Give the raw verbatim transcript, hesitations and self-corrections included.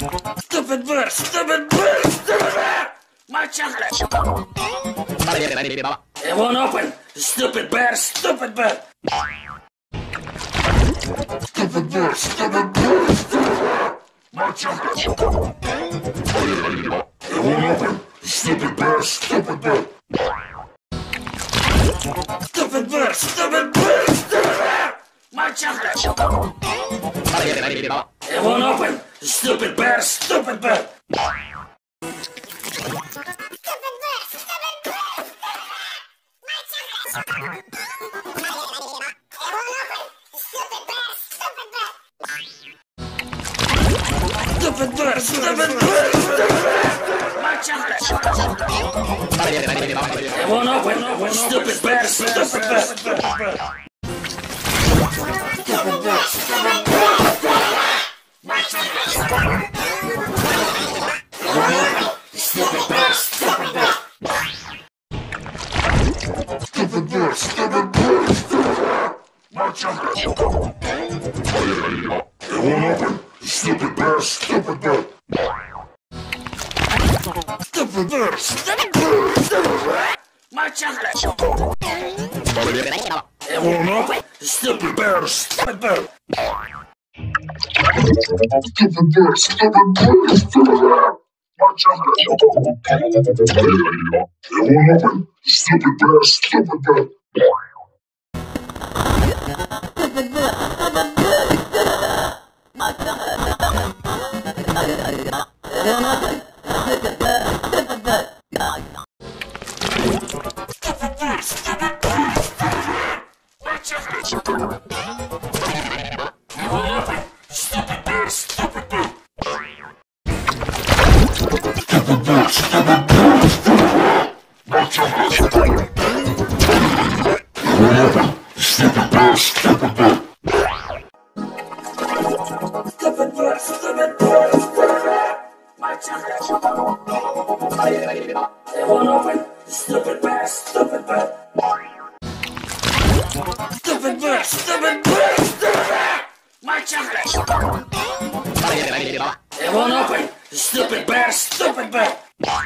Stupid bird! Stupid bird! Stupid bird! My chocolate! It won't open! Stupid bear! Stupid bird! Stupid bird! Stupid bird! Stupid bird! My chocolate! It won't open! Stupid bear! Stupid bird! Stupid bird! Stupid bird! Stupid bird! My chocolate! It won't open! Stupid bear! Stupid bird! Stupid bird! Stupid bird! My chocolate! It won't open! Stupid bear! Stupid bird! Stupid bird! Stupid bird! My chocolate! Stupid bear! Stupid bird! Stupid bird! Stupid bird! Stupid bird! My chocolate! It won't open! Stupid bear! Stupid bird! Stupid bird! Stupid bird! Stupid bird! My chocolate! It won't open! Stupid bear! Stupid bird! Stupid bear! Stupid bird! Stupid bird! My chocolate! It won't open! Stupid bear! Stupid bird! Stupid bird! Stupid bird! My chocolate! It won't open! Stupid bear! Stupid bird! Stupid bird! Stupid bird! Stupid bird! My chocolate! It won't open! Stupid bear! Stupid bird!